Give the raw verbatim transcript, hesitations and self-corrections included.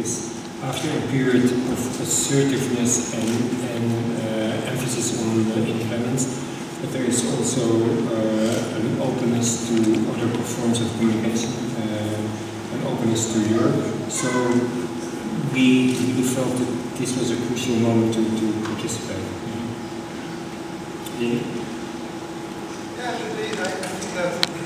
is after a period of assertiveness and, and uh, emphasis on uh, independence, but there is also uh, an openness to other forms of communication, uh, an openness to Europe. So we really felt that this was a crucial moment to, to participate. Yeah, indeed, I think that